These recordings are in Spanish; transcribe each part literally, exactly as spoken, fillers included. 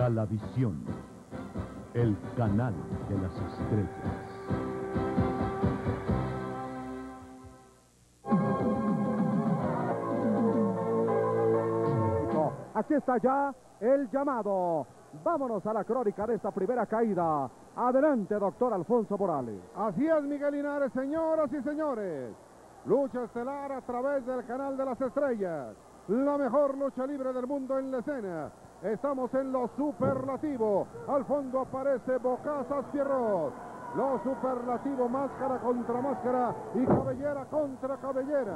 Galavisión, el canal de las estrellas. Aquí está ya el llamado. Vámonos a la crónica de esta primera caída. Adelante, doctor Alfonso Morales. Así es, Miguel Linares, señoras y señores. Lucha estelar a través del canal de las estrellas. La mejor lucha libre del mundo en la escena. Estamos en lo superlativo. Al fondo aparece Bocazas Pierrot. Lo superlativo, máscara contra máscara y cabellera contra cabellera.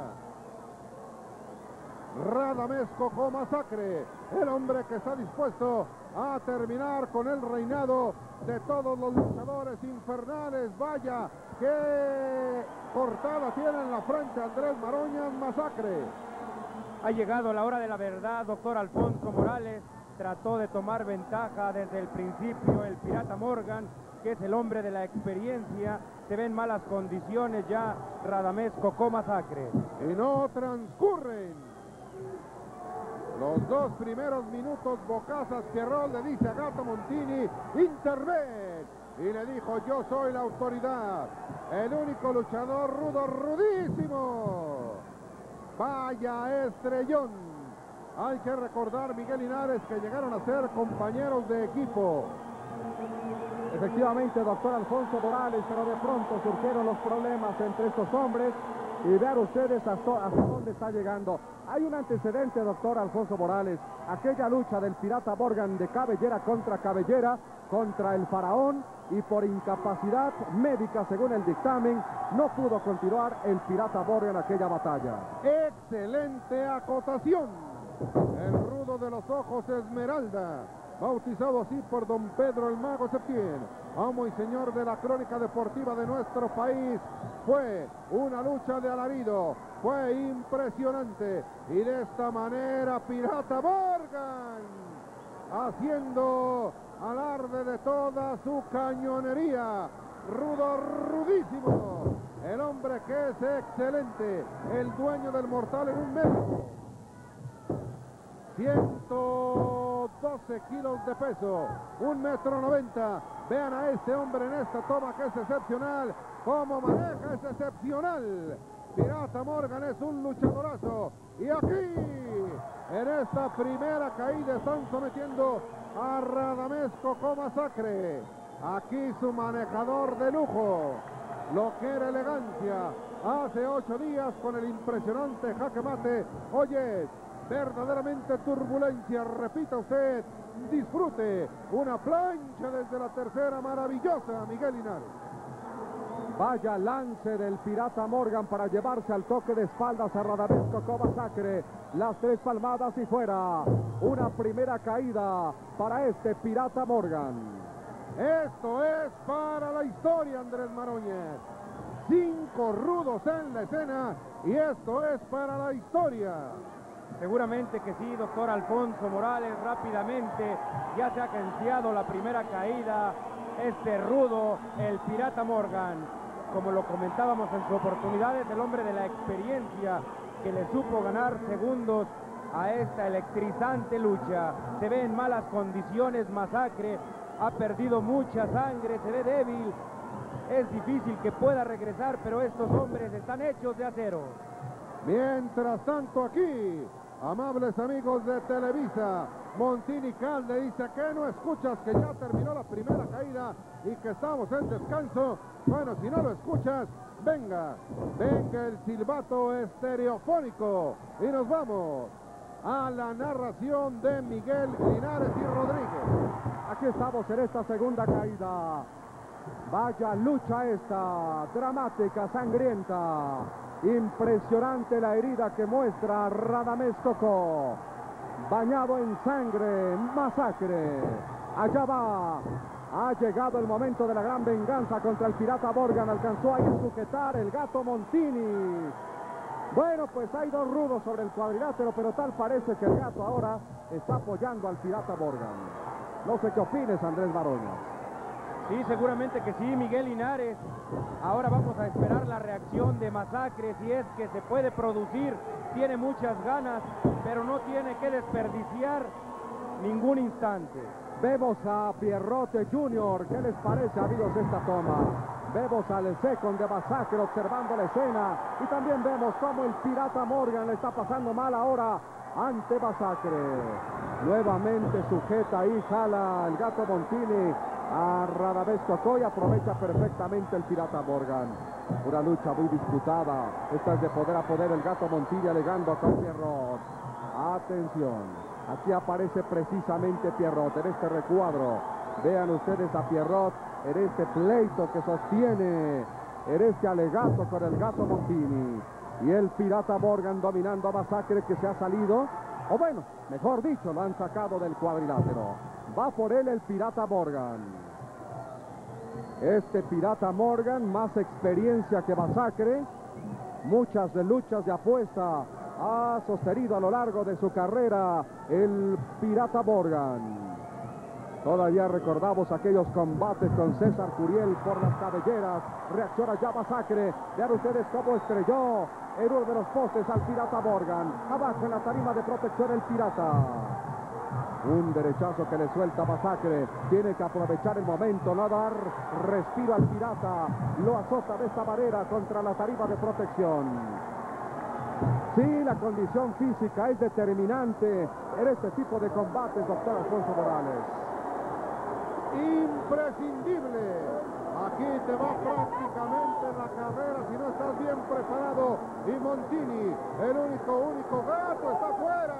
Radamés Cocó Masacre, el hombre que está dispuesto a terminar con el reinado de todos los luchadores infernales. Vaya, qué cortada tiene en la frente Andrés Maroñas. Masacre. Ha llegado la hora de la verdad, doctor Alfonso Morales. Trató de tomar ventaja desde el principio el Pirata Morgan, que es el hombre de la experiencia. Se ven malas condiciones ya Radamés Cocó Masacre. Y no transcurren los dos primeros minutos. Bocazas Pierrot le dice a Gato Montini: interven. Y le dijo: yo soy la autoridad. El único luchador rudo, rudísimo. Vaya estrellón. Hay que recordar, Miguel Linares, que llegaron a ser compañeros de equipo. Efectivamente, doctor Alfonso Morales, pero de pronto surgieron los problemas entre estos hombres. Y vean ustedes hasta, hasta dónde está llegando. Hay un antecedente, doctor Alfonso Morales. Aquella lucha del Pirata Morgan de cabellera contra cabellera contra el Faraón, y por incapacidad médica, según el dictamen, no pudo continuar el Pirata Morgan aquella batalla. Excelente acotación. El rudo de los ojos esmeralda, bautizado así por don Pedro el Mago Septién, amo y señor de la crónica deportiva de nuestro país. Fue una lucha de alarido, fue impresionante, y de esta manera Pirata Morgan, haciendo alarde de toda su cañonería. Rudo, rudísimo, el hombre que es excelente, el dueño del mortal en un metro, ciento doce kilos de peso, un metro noventa. Vean a este hombre en esta toma, que es excepcional. Cómo maneja, es excepcional. Pirata Morgan es un luchadorazo. Y aquí, en esta primera caída, están sometiendo a Radamés Cocó Masacre. Aquí su manejador de lujo, lo que era elegancia hace ocho días con el impresionante jaque mate. Oye, verdaderamente turbulencia, repita usted, disfrute una plancha desde la tercera, maravillosa, Miguel Linares. Vaya lance del Pirata Morgan para llevarse al toque de espaldas a Radamés Cocó Masacre. Las tres palmadas y fuera. Una primera caída para este Pirata Morgan. Esto es para la historia, Andrés Maroñez. Cinco rudos en la escena y esto es para la historia. Seguramente que sí, doctor Alfonso Morales. Rápidamente ya se ha agenciado la primera caída. Este rudo, el Pirata Morgan, como lo comentábamos en su oportunidad, es el hombre de la experiencia que le supo ganar segundos a esta electrizante lucha. Se ve en malas condiciones Masacre, ha perdido mucha sangre, se ve débil. Es difícil que pueda regresar, pero estos hombres están hechos de acero. Mientras tanto aquí, amables amigos de Televisa, Montini Cal le dice: que no escuchas que ya terminó la primera caída y que estamos en descanso. Bueno, si no lo escuchas, venga, venga el silbato estereofónico y nos vamos a la narración de Miguel Linares y Rodríguez. Aquí estamos en esta segunda caída. Vaya lucha esta, dramática, sangrienta. Impresionante la herida que muestra Radamés Cocó. Bañado en sangre, Masacre. Allá va. Ha llegado el momento de la gran venganza contra el Pirata Morgan. Alcanzó ahí a sujetar el Gato Montini. Bueno, pues hay dos rudos sobre el cuadrilátero, pero tal parece que el Gato ahora está apoyando al Pirata Morgan. No sé qué opines, Andrés Maroñas. Sí, seguramente que sí, Miguel Linares. Ahora vamos a esperar la reacción de Masacre, si es que se puede producir. Tiene muchas ganas, pero no tiene que desperdiciar ningún instante. Vemos a Pierrote junior ¿Qué les parece, amigos, esta toma? Vemos al second de Masacre observando la escena. Y también vemos cómo el Pirata Morgan le está pasando mal ahora ante Masacre. Nuevamente sujeta ahí, jala el Gato Montini a Radamés Tocó y aprovecha perfectamente el Pirata Morgan. Una lucha muy disputada. Esta es de poder a poder, el Gato Montini alegando con Pierrot. Atención. Aquí aparece precisamente Pierrot en este recuadro. Vean ustedes a Pierrot en este pleito que sostiene, en este alegato con el Gato Montini. Y el Pirata Morgan dominando a Masacre, que se ha salido, o bueno, mejor dicho, lo han sacado del cuadrilátero. Va por él el Pirata Morgan. Este Pirata Morgan, más experiencia que Masacre, muchas de luchas de apuesta ha sostenido a lo largo de su carrera el Pirata Morgan. Todavía recordamos aquellos combates con César Curiel por las cabelleras. Reacciona ya Masacre. Vean ustedes cómo estrelló en uno de los postes al Pirata Morgan. Abajo en la tarima de protección el Pirata. Un derechazo que le suelta Masacre. Tiene que aprovechar el momento, no dar respiro al Pirata. Lo azota de esta manera contra la tarima de protección. Sí, la condición física es determinante en este tipo de combates, doctor Alfonso Morales. Imprescindible. Aquí te va prácticamente la carrera si no estás bien preparado. Y Montini, el único, único gato, está fuera.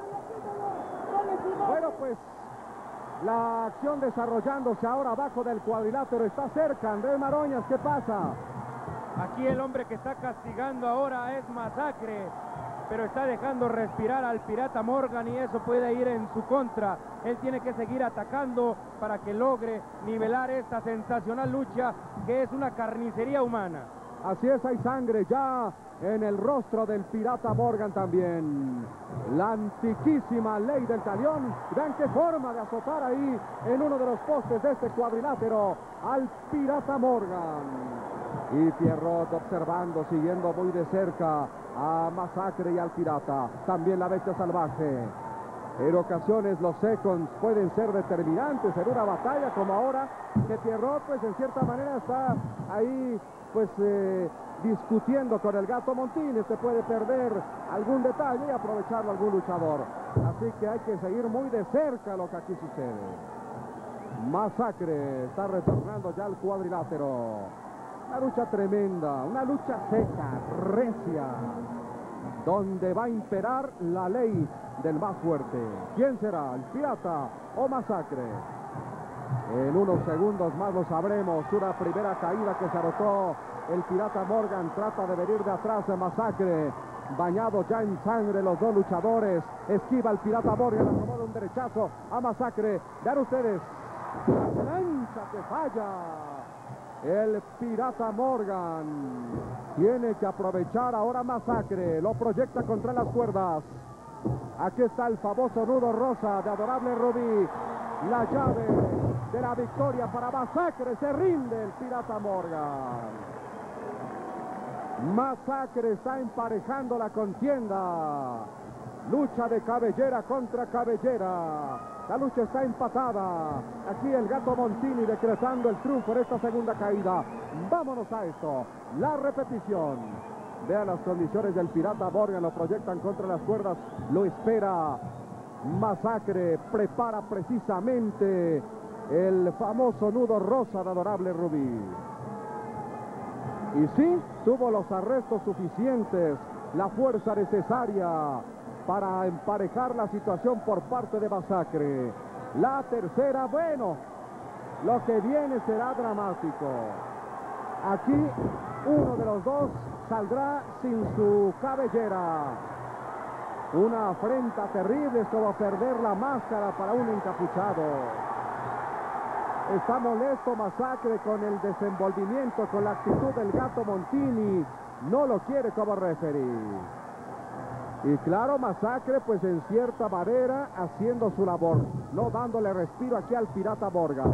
Bueno, pues la acción desarrollándose ahora abajo del cuadrilátero. Está cerca Andrés Maroñas, ¿qué pasa? Aquí el hombre que está castigando ahora es Masacre, pero está dejando respirar al Pirata Morgan y eso puede ir en su contra. Él tiene que seguir atacando para que logre nivelar esta sensacional lucha que es una carnicería humana. Así es, hay sangre ya en el rostro del Pirata Morgan también. La antiquísima ley del talión. Vean qué forma de azotar ahí en uno de los postes de este cuadrilátero al Pirata Morgan. Y Pierrot observando, siguiendo muy de cerca a Masacre y al Pirata. También la bestia salvaje. En ocasiones los seconds pueden ser determinantes en una batalla como ahora, que Pierrot pues en cierta manera está ahí pues eh, discutiendo con el Gato Montini. Se puede perder algún detalle y aprovecharlo algún luchador. Así que hay que seguir muy de cerca lo que aquí sucede. Masacre está retornando ya al cuadrilátero. Una lucha tremenda, una lucha seca, recia, donde va a imperar la ley del más fuerte. ¿Quién será, el Pirata o Masacre? En unos segundos más lo sabremos. Una primera caída que se anotó el Pirata Morgan. Trata de venir de atrás de Masacre. Bañado ya en sangre los dos luchadores. Esquiva el Pirata Morgan, acomoda un derechazo a Masacre. Vean ustedes, la plancha que falla. El Pirata Morgan tiene que aprovechar ahora Masacre. Lo proyecta contra las cuerdas. Aquí está el famoso nudo rosa de Adorable Rubí. La llave de la victoria para Masacre. Se rinde el Pirata Morgan. Masacre está emparejando la contienda. Lucha de cabellera contra cabellera. La lucha está empatada. Aquí el Gato Montini decretando el triunfo en esta segunda caída. Vámonos a esto. La repetición. Vean las condiciones del Pirata Morgan. Lo proyectan contra las cuerdas. Lo espera Masacre. Prepara precisamente el famoso nudo rosa de Adorable Rubí. Y sí, tuvo los arrestos suficientes. La fuerza necesaria para emparejar la situación por parte de Masacre. La tercera, bueno, lo que viene será dramático. Aquí uno de los dos saldrá sin su cabellera. Una afrenta terrible, es como perder la máscara para un encapuchado. Está molesto Masacre con el desenvolvimiento, con la actitud del Gato Montini. No lo quiere como referee. Y claro, Masacre pues en cierta manera haciendo su labor, no dándole respiro aquí al Pirata Morgan.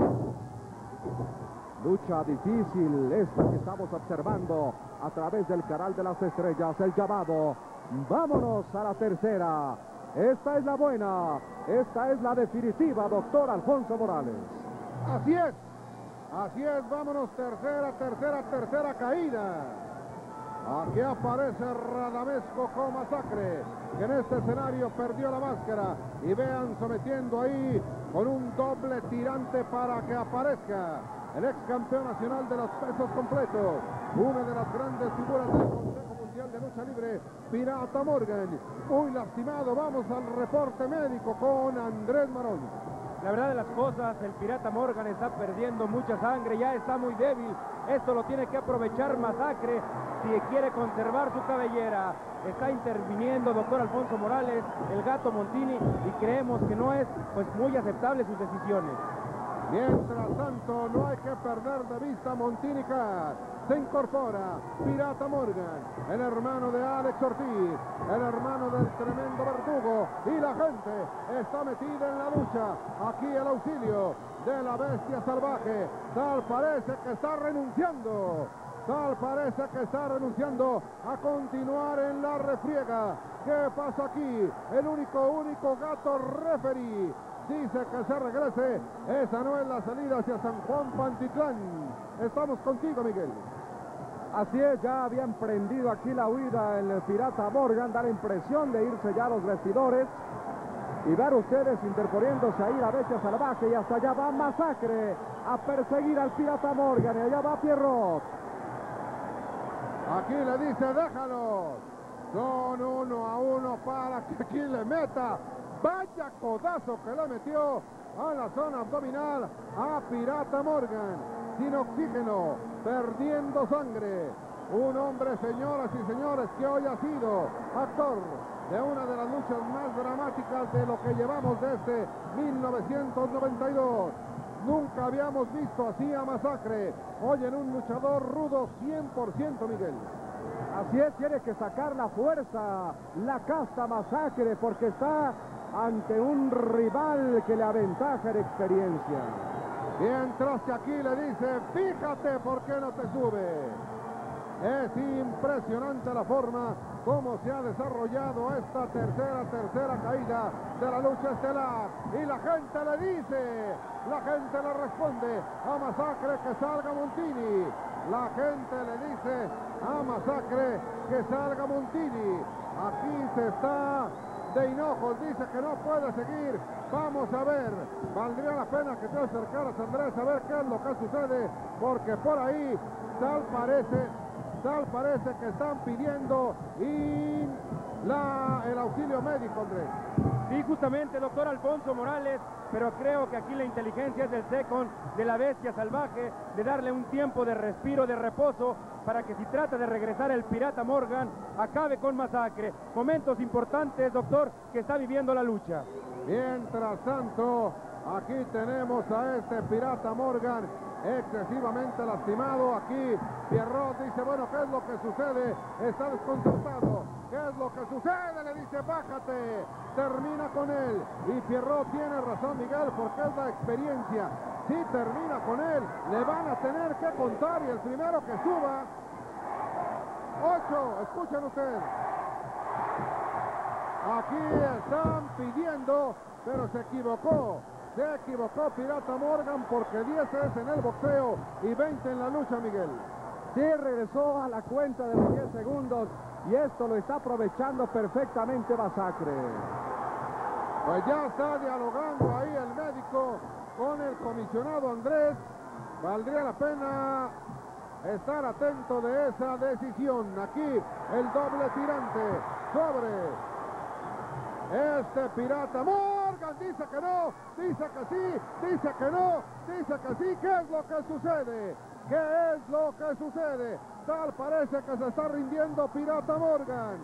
Lucha difícil esta que estamos observando a través del canal de las estrellas. El llamado, vámonos a la tercera. Esta es la buena, esta es la definitiva, doctor Alfonso Morales. Así es, así es, vámonos, tercera, tercera, tercera caída. Aquí aparece Radamés Cocó Masacre, que en este escenario perdió la máscara. Y vean, sometiendo ahí con un doble tirante para que aparezca el ex campeón nacional de los pesos completos, una de las grandes figuras del Consejo Mundial de Lucha Libre, Pirata Morgan. Muy lastimado, vamos al reporte médico con Andrés Marón. La verdad de las cosas, el Pirata Morgan está perdiendo mucha sangre, ya está muy débil. Esto lo tiene que aprovechar Masacre si quiere conservar su cabellera. Está interviniendo doctor Alfonso Morales, el Gato Montini, y creemos que no es pues muy aceptable sus decisiones. Mientras tanto, no hay que perder de vista Montini Cat. Se incorpora Pirata Morgan, el hermano de Alex Ortiz, el hermano del tremendo Verdugo, y la gente está metida en la lucha. Aquí el auxilio de la bestia salvaje. Tal parece que está renunciando. Tal parece que está renunciando a continuar en la refriega. ¿Qué pasa aquí? El único, único gato referee dice que se regrese. Esa no es la salida hacia San Juan Pantitlán. Estamos contigo, Miguel. Así es, ya habían prendido aquí la huida el Pirata Morgan. Da la impresión de irse ya a los vestidores. Y ver ustedes interponiéndose ahí la bestia salvaje. Y hasta allá va Masacre a perseguir al Pirata Morgan. Y allá va Pierrot. Aquí le dice, déjalo. Son uno a uno para que aquí le meta. Vaya codazo que le metió a la zona abdominal a Pirata Morgan. Sin oxígeno, perdiendo sangre. Un hombre, señoras y señores, que hoy ha sido actor de una de las luchas más dramáticas de lo que llevamos desde mil novecientos noventa y dos. Nunca habíamos visto así a Masacre. Hoy en un luchador rudo cien por ciento, Miguel. Así es, tiene que sacar la fuerza, la casta Masacre, porque está ante un rival que le aventaja en experiencia. Mientras que aquí le dice, fíjate por qué no te sube. Es impresionante la forma como se ha desarrollado esta tercera, tercera caída de la lucha estelar. Y la gente le dice, la gente le responde a Masacre que salga Montini. La gente le dice a Masacre que salga Montini. Aquí se está de hinojos, dice que no puede seguir. Vamos a ver, valdría la pena que te acercaras, Andrés, a ver qué es lo que sucede, porque por ahí tal parece, tal parece que están pidiendo y la, el auxilio médico, Andrés. Sí, justamente, doctor Alfonso Morales, pero creo que aquí la inteligencia es del second, de la bestia salvaje, de darle un tiempo de respiro, de reposo, para que si trata de regresar el Pirata Morgan, acabe con Masacre. Momentos importantes, doctor, que está viviendo la lucha. Mientras tanto, aquí tenemos a este Pirata Morgan excesivamente lastimado. Aquí Pierrot dice, bueno, ¿qué es lo que sucede? Está desconcertado. ¿Qué es lo que sucede? Le dice, bájate. Termina con él. Y Pierrot tiene razón, Miguel, porque es la experiencia. Si termina con él, le van a tener que contar. Y el primero que suba, ocho, escuchen ustedes. Aquí están pidiendo, pero se equivocó. Se equivocó Pirata Morgan, porque diez es en el boxeo y veinte en la lucha, Miguel. Sí, regresó a la cuenta de los diez segundos y esto lo está aprovechando perfectamente Masacre. Pues ya está dialogando ahí el médico con el comisionado Andrés. Valdría la pena estar atento de esa decisión. Aquí el doble tirante sobre este Pirata Morgan. Dice que no, dice que sí, dice que no, dice que sí. ¿Qué es lo que sucede? ¿Qué es lo que sucede? Tal parece que se está rindiendo Pirata Morgan.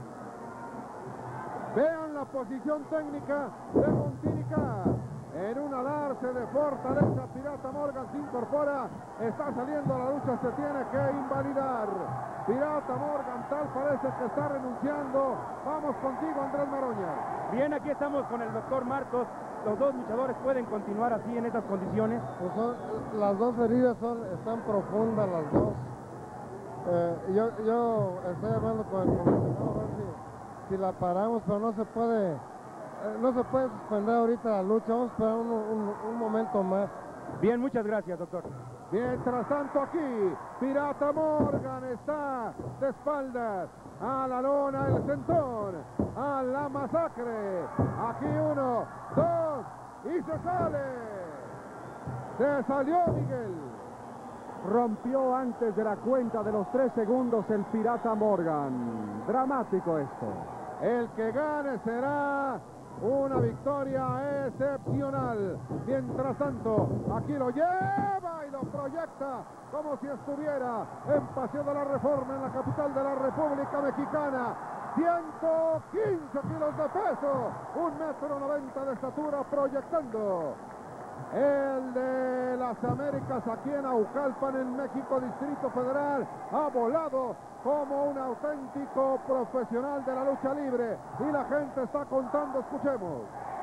Vean la posición técnica de Montinica. En un alarce de fortaleza, Pirata Morgan se incorpora. Está saliendo a la lucha, se tiene que invalidar. Pirata Morgan tal parece que está renunciando. Vamos contigo, Andrés Maroña. Bien, aquí estamos con el doctor Marcos. ¿Los dos luchadores pueden continuar así en estas condiciones? Pues son, las dos heridas son, están profundas las dos. Eh, yo, yo estoy hablando con el comisionado a ver si, si la paramos, pero no se puede eh, no se puede suspender ahorita la lucha, vamos a esperar un, un, un momento más. Bien, muchas gracias, doctor. Mientras tanto aquí, Pirata Morgan está de espaldas a la lona, el centón, a la masacre. Aquí uno, dos, y se sale. Se salió Miguel. Rompió antes de la cuenta de los tres segundos el Pirata Morgan. Dramático esto. El que gane será una victoria excepcional. Mientras tanto, aquí lo lleva y lo proyecta como si estuviera en Paseo de la Reforma, en la capital de la República Mexicana. ciento quince kilos de peso, un metro noventa de estatura, proyectando. El de las Américas aquí en Aucalpan, en México, Distrito Federal, ha volado como un auténtico profesional de la lucha libre. Y la gente está contando, escuchemos.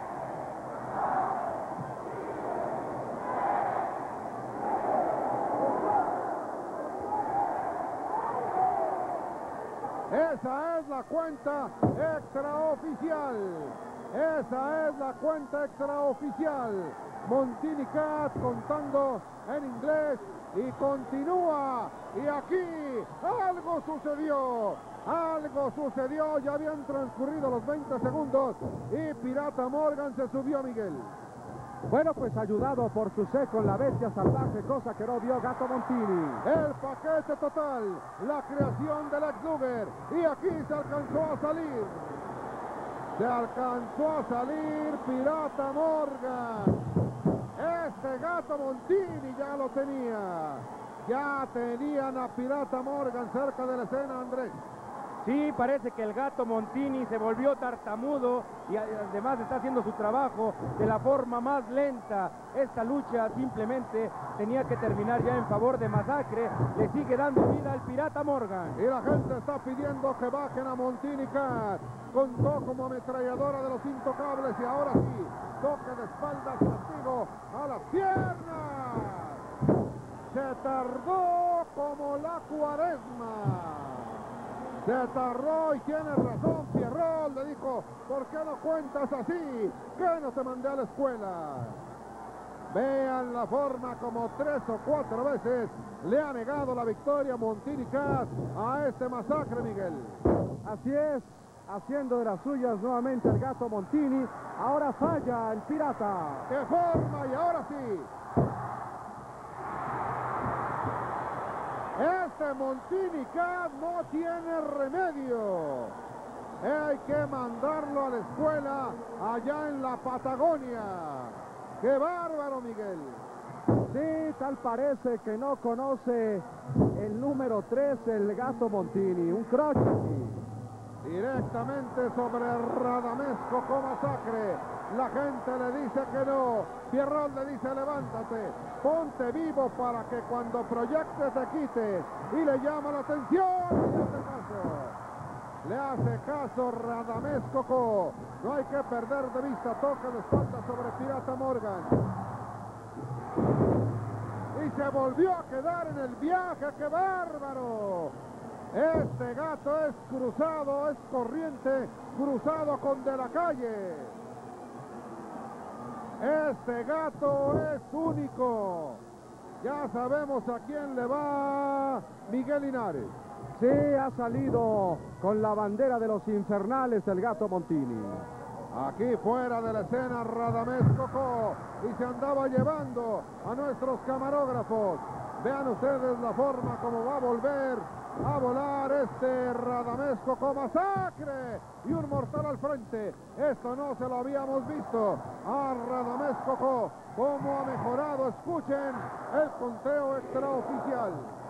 Esa es la cuenta extraoficial. Esa es la cuenta extraoficial. Montini Cat contando en inglés y continúa. Y aquí algo sucedió. Algo sucedió. Ya habían transcurrido los veinte segundos y Pirata Morgan se subió, Miguel. Bueno, pues ayudado por su C con la bestia salvaje, cosa que no vio Gato Montini. El paquete total, la creación del ex Luger. Y aquí se alcanzó a salir. Se alcanzó a salir Pirata Morgan. Este Gato Montini ya lo tenía. Ya tenían a Pirata Morgan cerca de la escena, Andrés. Sí, parece que el Gato Montini se volvió tartamudo y además está haciendo su trabajo de la forma más lenta. Esta lucha simplemente tenía que terminar ya en favor de Masacre. Le sigue dando vida al Pirata Morgan. Y la gente está pidiendo que bajen a Montini Cat. Contó como ametralladora de los intocables y ahora sí, toque de espaldas, castigo a las piernas. Se tardó como la cuaresma. Se tardó y tiene razón Pierrot, le dijo, ¿por qué no cuentas así? ¿Qué no te mandé a la escuela? Vean la forma como tres o cuatro veces le ha negado la victoria Montini Cat a este Masacre, Miguel. Así es, haciendo de las suyas nuevamente el Gato Montini. Ahora falla el Pirata. ¡Qué forma! Y ahora sí. Este Montini Cat no tiene remedio. Hay que mandarlo a la escuela allá en la Patagonia. ¡Qué bárbaro, Miguel! Sí, tal parece que no conoce el número tres, el Gato Montini. Un croche aquí. Directamente sobre Radamés Cocó Masacre. La gente le dice que no. Pierrot le dice levántate, ponte vivo para que cuando proyectes te quites. Y le llama la atención y le hace caso. Le hace caso Radamés Cocó. No hay que perder de vista. Toque de espalda sobre Pirata Morgan. Y se volvió a quedar en el viaje. ¡Qué bárbaro! Este Gato es cruzado, es corriente, cruzado con De la Calle. Este Gato es único. Ya sabemos a quién le va Miguel Linares. Sí, ha salido con la bandera de los infernales el Gato Montini. Aquí fuera de la escena Radamés Cocó y se andaba llevando a nuestros camarógrafos. Vean ustedes la forma como va a volver a volar este Radamés Cocó Masacre y un mortal al frente. Esto no se lo habíamos visto a Radamés Cocó. Cómo ha mejorado, escuchen el conteo extraoficial.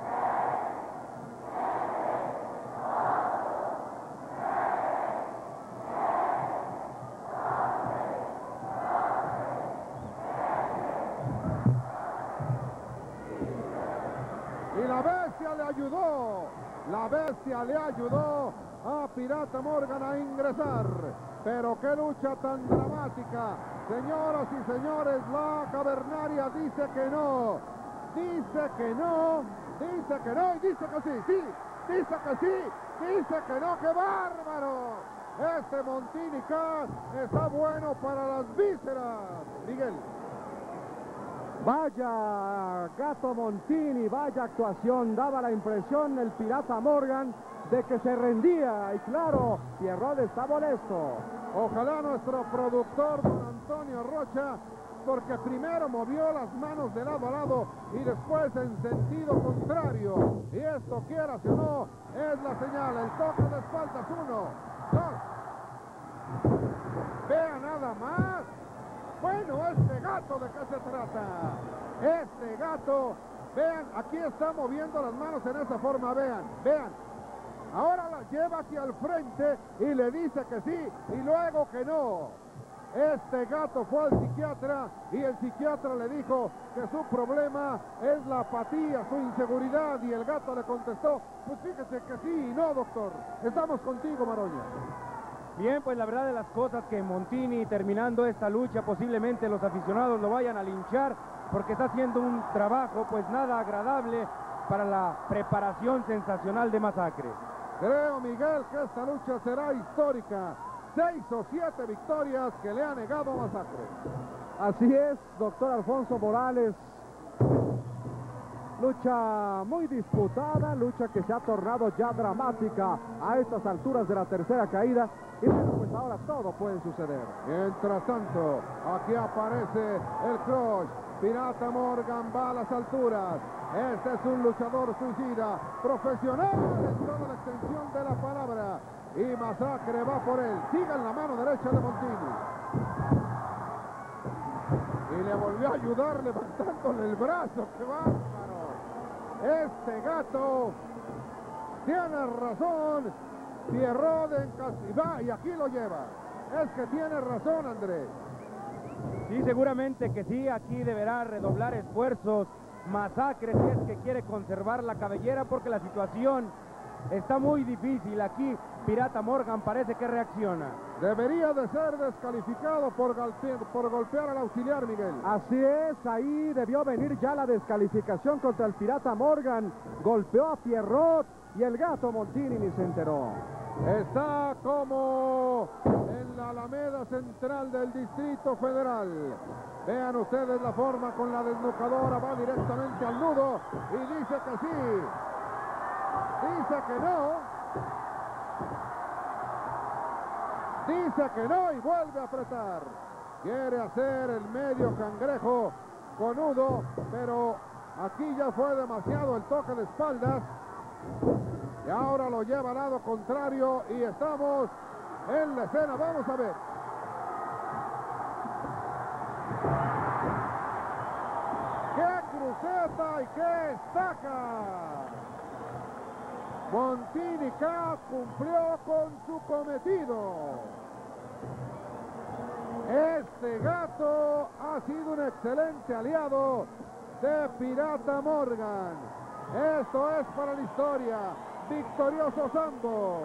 Y la bestia le ayudó, la bestia le ayudó a Pirata Morgan a ingresar. Pero qué lucha tan dramática. Señoras y señores, la cavernaria dice que no, dice que no, dice que no y dice que sí, sí, dice que sí, dice que no, qué bárbaro. Este Montini K está bueno para las vísceras. Miguel. Vaya Gato Montini, vaya actuación. Daba la impresión el pirata Morgan de que se rendía. Y claro, Pierrot está molesto. Ojalá nuestro productor, don Antonio Rocha, porque primero movió las manos de lado a lado y después en sentido contrario. Y esto, quieras o no, es la señal. El toque de espaldas, uno, dos. Vea nada más. Bueno, este gato, ¿de qué se trata? Este gato, vean, aquí está moviendo las manos en esa forma, vean, vean. Ahora la lleva hacia el frente y le dice que sí y luego que no. Este gato fue al psiquiatra y el psiquiatra le dijo que su problema es la apatía, su inseguridad, y el gato le contestó, pues fíjese que sí y no, doctor. Estamos contigo, Maroña. Bien, pues la verdad de las cosas que Montini, terminando esta lucha, posiblemente los aficionados lo vayan a linchar porque está haciendo un trabajo pues nada agradable para la preparación sensacional de Masacre. Creo, Miguel, que esta lucha será histórica. Seis o siete victorias que le ha negado Masacre. Así es, doctor Alfonso Morales. Lucha muy disputada, lucha que se ha tornado ya dramática a estas alturas de la tercera caída. Y bueno, pues ahora todo puede suceder. Mientras tanto, aquí aparece el Crush. Pirata Morgan va a las alturas. Este es un luchador suicida, profesional en toda la extensión de la palabra. Y Masacre va por él. Sigue en la mano derecha de Montini. Y le volvió a ayudar levantándole el brazo. ¡Qué bárbaro! Este gato tiene razón. Pierrot en Castillo. Y aquí lo lleva. Es que tiene razón, Andrés. Sí, seguramente que sí. Aquí deberá redoblar esfuerzos Masacre si es que quiere conservar la cabellera, porque la situación está muy difícil. Aquí Pirata Morgan parece que reacciona. Debería de ser descalificado por, por golpear al auxiliar, Miguel. Así es, ahí debió venir ya la descalificación contra el Pirata Morgan. Golpeó a Pierrot y el gato Montini ni se enteró. Está como en la Alameda Central del Distrito Federal. Vean ustedes la forma con la desnucadora, va directamente al nudo y dice que sí. Dice que no. Dice que no y vuelve a apretar. Quiere hacer el medio cangrejo con nudo, pero aquí ya fue demasiado el toque de espaldas. Y ahora lo lleva al lado contrario y estamos en la escena. Vamos a ver. ¡Qué cruceta y qué estaca! Montini K cumplió con su cometido. Este gato ha sido un excelente aliado de Pirata Morgan. Esto es para la historia. Victoriosos ambos.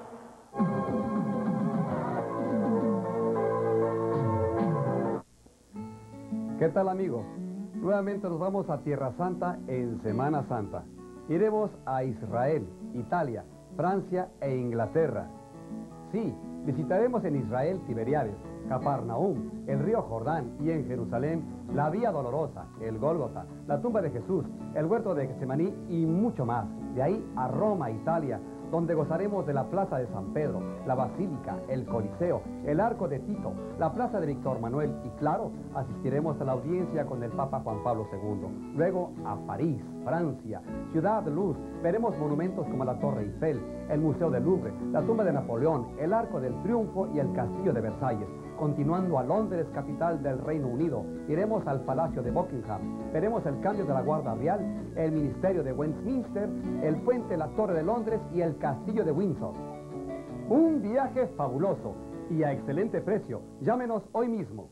¿Qué tal, amigos? Nuevamente nos vamos a Tierra Santa en Semana Santa. Iremos a Israel, Italia, Francia e Inglaterra. Sí, visitaremos en Israel Tiberíades, Cafarnaúm, el río Jordán, y en Jerusalén la Vía Dolorosa, el Gólgota, la tumba de Jesús, el huerto de Getsemaní y mucho más. De ahí a Roma, Italia, donde gozaremos de la Plaza de San Pedro, la Basílica, el Coliseo, el Arco de Tito, la Plaza de Víctor Manuel y, claro, asistiremos a la audiencia con el Papa Juan Pablo segundo. Luego a París, Francia, Ciudad Luz, veremos monumentos como la Torre Eiffel, el Museo del Louvre, la tumba de Napoleón, el Arco del Triunfo y el Castillo de Versalles. Continuando a Londres, capital del Reino Unido, iremos al Palacio de Buckingham, veremos el cambio de la Guardia Real, el Ministerio de Westminster, el puente, la Torre de Londres y el Castillo de Windsor. Un viaje fabuloso y a excelente precio. Llámenos hoy mismo.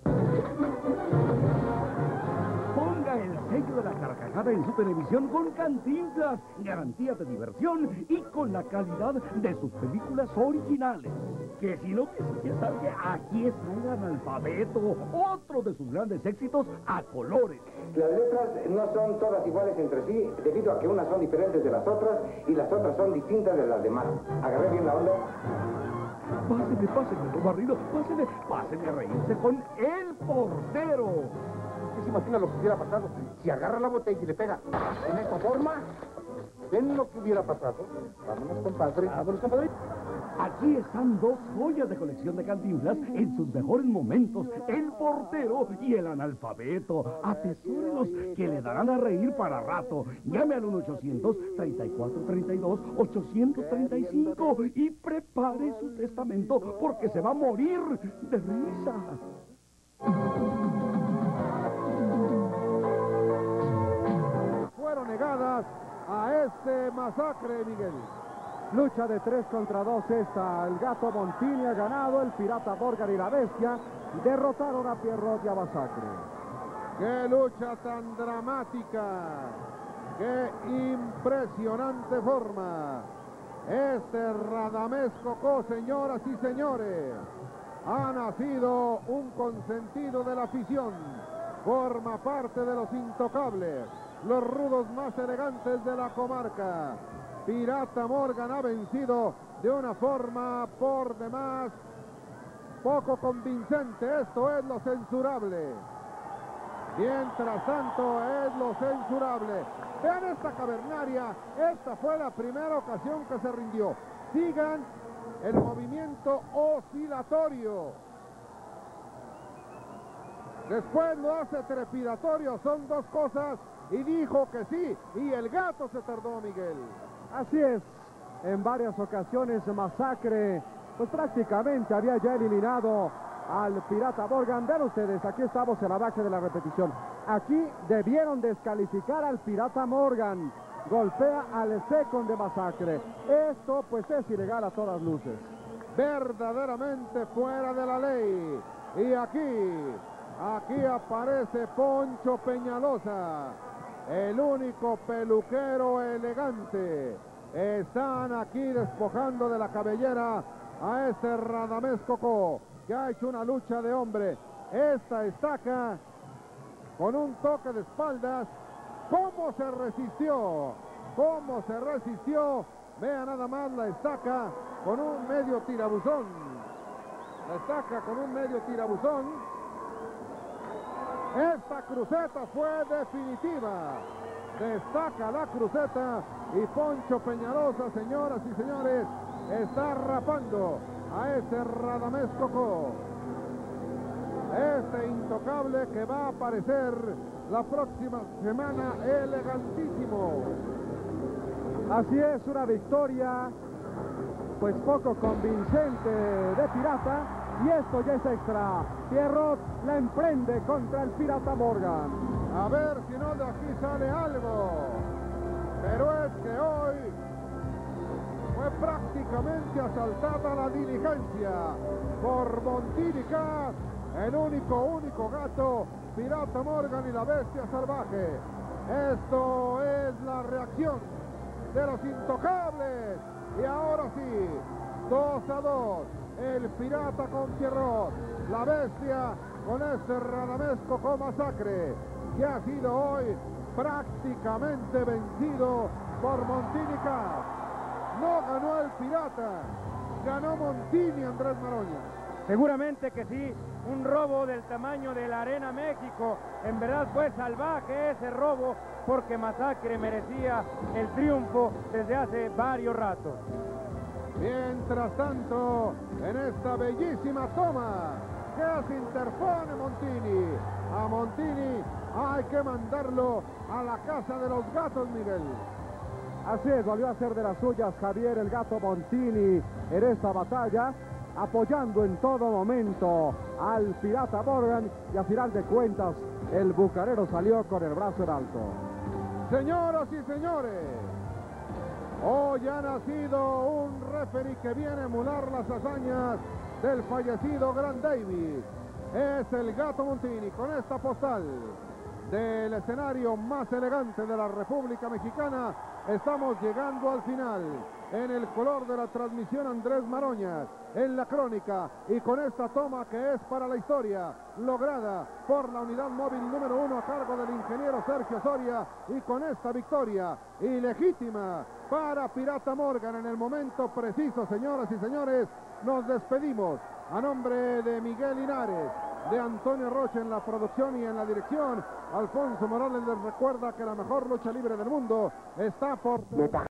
Ponga el sello de la carcajada en su televisión con Cantinflas, garantía de diversión y con la calidad de sus películas originales. Que si no, que si ya sabe, aquí está el analfabeto, otro de sus grandes éxitos a colores. Las letras no son todas iguales entre sí, debido a que unas son diferentes de las otras y las otras son distintas de las demás. ¿Agarré bien la onda? Pásele, pásele, lo barrido, pásele, pásele a reírse con el portero. ¿Usted se imagina lo que hubiera pasado si agarra la botella y le pega en esta forma? ¿Ven lo que hubiera pasado? Vámonos, compadre. Vámonos, compadre. Aquí están dos joyas de colección de Cantinflas en sus mejores momentos, el portero y el analfabeto. Atesórelos, que le darán a reír para rato. Llame al uno ochocientos, treinta y cuatro treinta y dos, ochocientos treinta y cinco y prepare su testamento porque se va a morir de risa. Fueron negadas a este masacre, Miguel. Lucha de tres contra dos esta. El Gato Montini ha ganado, el Pirata Morgan y la Bestia derrotaron a Pierrot y a Masacre. ¡Qué lucha tan dramática! ¡Qué impresionante forma! Este Radamés Cocó, señoras y señores, ha nacido un consentido de la afición. Forma parte de los intocables, los rudos más elegantes de la comarca. Pirata Morgan ha vencido de una forma por demás poco convincente. Esto es lo censurable. Mientras tanto es lo censurable. Vean esta cavernaria. Esta fue la primera ocasión que se rindió. Sigan el movimiento oscilatorio. Después lo hace trepidatorio. Son dos cosas. Y dijo que sí. Y el gato se tardó, Miguel. Así es, en varias ocasiones Masacre, pues prácticamente había ya eliminado al Pirata Morgan. Vean ustedes, aquí estamos en la base de la repetición. Aquí debieron descalificar al Pirata Morgan. Golpea al second de Masacre. Esto pues es ilegal a todas luces. Verdaderamente fuera de la ley. Y aquí, aquí aparece Poncho Peñalosa, el único peluquero elegante. Están aquí despojando de la cabellera a este Radamés Cocó, que ha hecho una lucha de hombre. Esta estaca con un toque de espaldas. ¿Cómo se resistió? ¿Cómo se resistió? Vea nada más la estaca con un medio tirabuzón. La estaca con un medio tirabuzón. Esta cruceta fue definitiva. Destaca la cruceta y Poncho Peñalosa, señoras y señores, está rapando a este Radamés Cocó. Este intocable que va a aparecer la próxima semana, elegantísimo. Así es, una victoria pues poco convincente de Pirata. Y esto ya es extra. Pierrot la emprende contra el Pirata Morgan. A ver si no de aquí sale algo. Pero es que hoy fue prácticamente asaltada la diligencia por Montini Cas, el único, único gato, Pirata Morgan y la Bestia Salvaje. Esto es la reacción de los intocables. Y ahora sí, dos a dos. El Pirata con Pierrot, la Bestia con este Radamés Cocó Masacre, que ha sido hoy prácticamente vencido por Montini Cas. No ganó el Pirata, ganó Montini, Andrés Maroña. Seguramente que sí, un robo del tamaño de la Arena México. En verdad fue salvaje ese robo, porque Masacre merecía el triunfo desde hace varios ratos. Mientras tanto, en esta bellísima toma, que se interpone Montini. A Montini hay que mandarlo a la casa de los gatos, Miguel. Así es, volvió a ser de las suyas Javier el Gato Montini en esta batalla, apoyando en todo momento al Pirata Morgan, y a final de cuentas el bucanero salió con el brazo en alto. Señoras y señores, hoy ha nacido un referee que viene a emular las hazañas del fallecido Gran Davis. Es el Gato Montini con esta postal del escenario más elegante de la República Mexicana. Estamos llegando al final. En el color de la transmisión, Andrés Maroñas, en la crónica, y con esta toma que es para la historia, lograda por la unidad móvil número uno a cargo del ingeniero Sergio Soria, y con esta victoria ilegítima para Pirata Morgan en el momento preciso, señoras y señores, nos despedimos. A nombre de Miguel Linares, de Antonio Rocha en la producción y en la dirección, Alfonso Morales les recuerda que la mejor lucha libre del mundo está por...